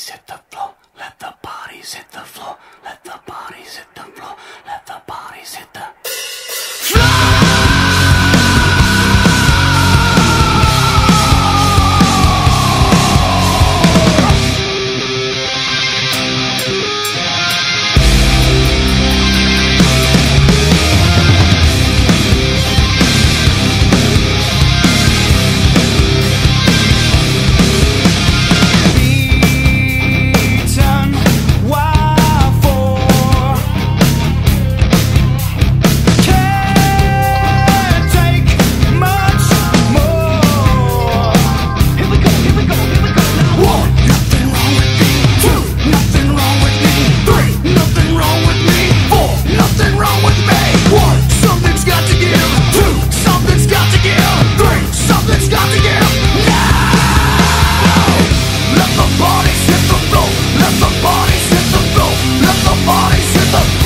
bodies hit the floor. Let the bodies hit the floor. Let the bodies hit the floor. Let the bodies hit the bodies hit the